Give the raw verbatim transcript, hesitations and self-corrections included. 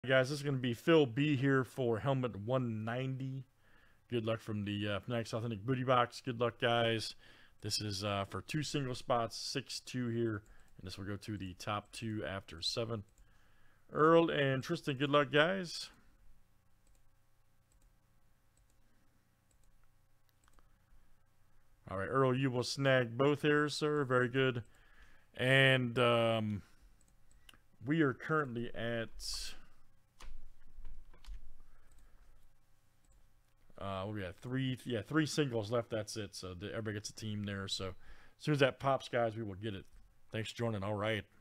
guys, this is going to be Phil B here for helmet one ninety. Good luck from the uh, FANATICS Authentic Booty Box. Good luck, guys. This is uh, for two single spots, six two here. And this will go to the top two after seven. Earl and Tristan, good luck, guys. All right, Earl, you will snag both here, sir. Very good. And um, we are currently at... Uh, we got three, yeah, three singles left. That's it. So the, everybody gets a team there. So as soon as that pops, guys, we will get it. Thanks for joining. All right.